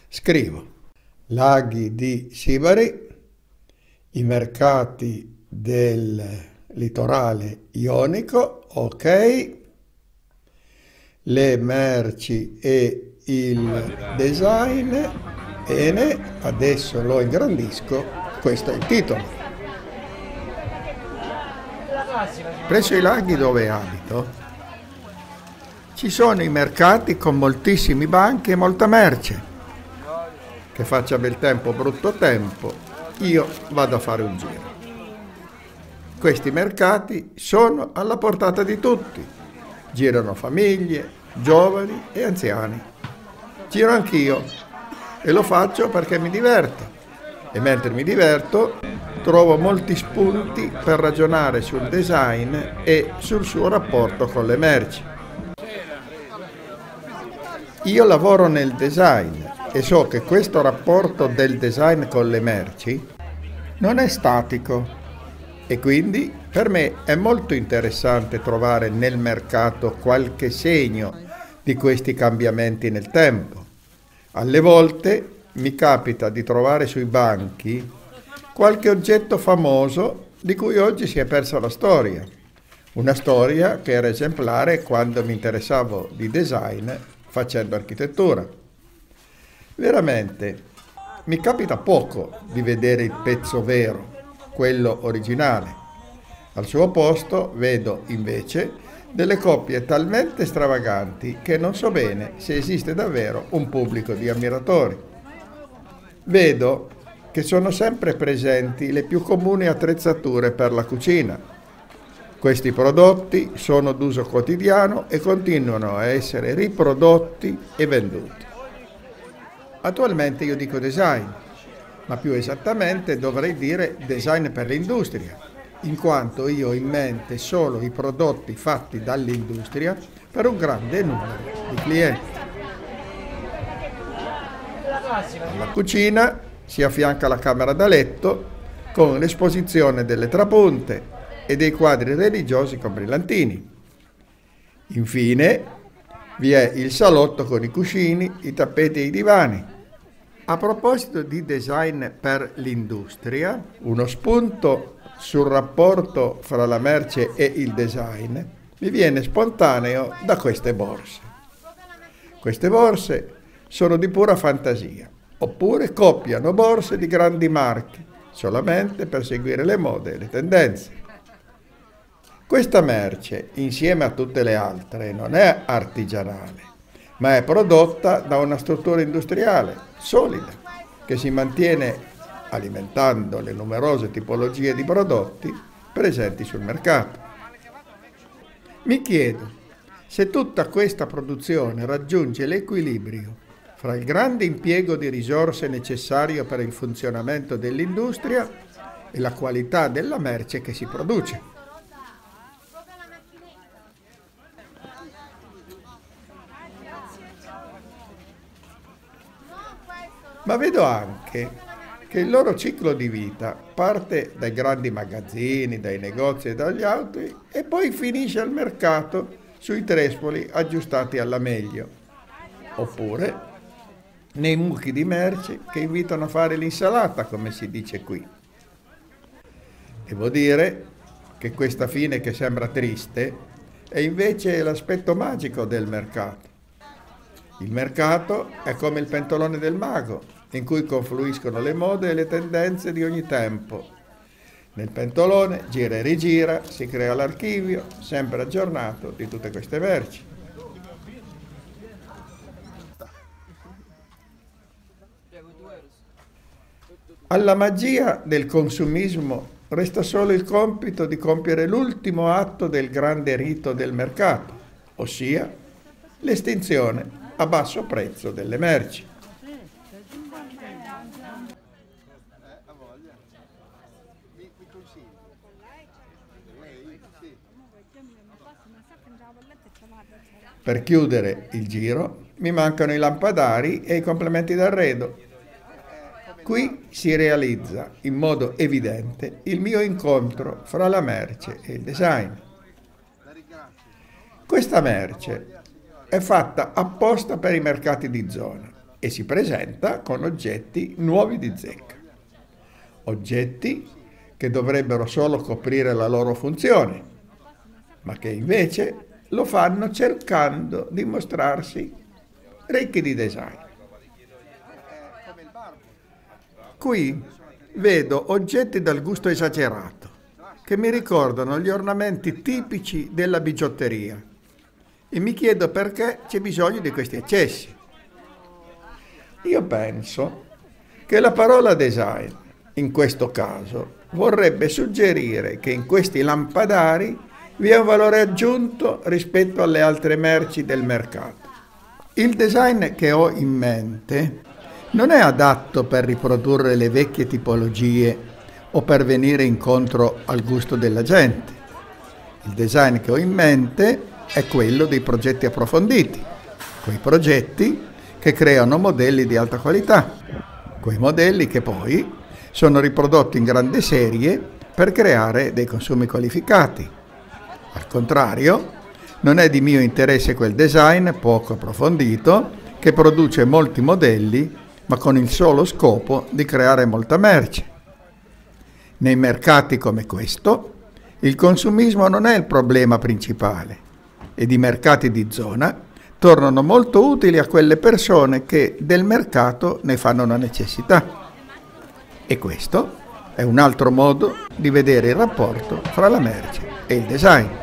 Scrivo: laghi di Sibari, i mercati del litorale ionico, ok, le merci e il design, bene, adesso lo ingrandisco, questo è il titolo. Presso i laghi dove abito ci sono i mercati con moltissimi banchi e molta merce. Che faccia bel tempo o brutto tempo, io vado a fare un giro. Questi mercati sono alla portata di tutti. Girano famiglie, giovani e anziani. Giro anch'io e lo faccio perché mi diverto. E mentre mi diverto trovo molti spunti per ragionare sul design e sul suo rapporto con le merci. Io lavoro nel design e so che questo rapporto del design con le merci non è statico e quindi per me è molto interessante trovare nel mercato qualche segno di questi cambiamenti nel tempo. Alle volte mi capita di trovare sui banchi qualche oggetto famoso di cui oggi si è persa la storia. Una storia che era esemplare quando mi interessavo di design facendo architettura. Veramente mi capita poco di vedere il pezzo vero, quello originale. Al suo posto vedo invece delle coppie talmente stravaganti che non so bene se esiste davvero un pubblico di ammiratori. Vedo che sono sempre presenti le più comuni attrezzature per la cucina. Questi prodotti sono d'uso quotidiano e continuano a essere riprodotti e venduti. Attualmente io dico design, ma più esattamente dovrei dire design per l'industria, in quanto io ho in mente solo i prodotti fatti dall'industria per un grande numero di clienti. Alla cucina si affianca la camera da letto con l'esposizione delle trapunte e dei quadri religiosi con brillantini. Infine vi è il salotto con i cuscini, i tappeti e i divani. A proposito di design per l'industria, uno spunto sul rapporto fra la merce e il design mi viene spontaneo da queste borse. Queste borse sono di pura fantasia, oppure copiano borse di grandi marchi, solamente per seguire le mode e le tendenze. Questa merce, insieme a tutte le altre, non è artigianale, ma è prodotta da una struttura industriale solida, che si mantiene alimentando le numerose tipologie di prodotti presenti sul mercato. Mi chiedo se tutta questa produzione raggiunge l'equilibrio fra il grande impiego di risorse necessario per il funzionamento dell'industria e la qualità della merce che si produce. Ma vedo anche che il loro ciclo di vita parte dai grandi magazzini, dai negozi e dagli auti e poi finisce al mercato sui trespoli aggiustati alla meglio, oppure nei mucchi di merce che invitano a fare l'insalata, come si dice qui. Devo dire che questa fine che sembra triste è invece l'aspetto magico del mercato. Il mercato è come il pentolone del mago, in cui confluiscono le mode e le tendenze di ogni tempo. Nel pentolone gira e rigira, si crea l'archivio, sempre aggiornato, di tutte queste merci. Alla magia del consumismo resta solo il compito di compiere l'ultimo atto del grande rito del mercato, ossia l'estinzione a basso prezzo delle merci. Per chiudere il giro mi mancano i lampadari e i complementi d'arredo. Qui si realizza in modo evidente il mio incontro fra la merce e il design. Questa merce è fatta apposta per i mercati di zona e si presenta con oggetti nuovi di zecca. Oggetti che dovrebbero solo coprire la loro funzione, ma che invece lo fanno cercando di mostrarsi ricchi di design. Qui vedo oggetti dal gusto esagerato, che mi ricordano gli ornamenti tipici della bigiotteria e mi chiedo perché c'è bisogno di questi eccessi. Io penso che la parola design, in questo caso, vorrebbe suggerire che in questi lampadari vi è un valore aggiunto rispetto alle altre merci del mercato. Il design che ho in mente non è adatto per riprodurre le vecchie tipologie o per venire incontro al gusto della gente. Il design che ho in mente è quello dei progetti approfonditi, quei progetti che creano modelli di alta qualità, quei modelli che poi sono riprodotti in grande serie per creare dei consumi qualificati. Al contrario, non è di mio interesse quel design poco approfondito che produce molti modelli ma con il solo scopo di creare molta merce. Nei mercati come questo, il consumismo non è il problema principale ed i mercati di zona tornano molto utili a quelle persone che del mercato ne fanno una necessità. E questo è un altro modo di vedere il rapporto fra la merce e il design.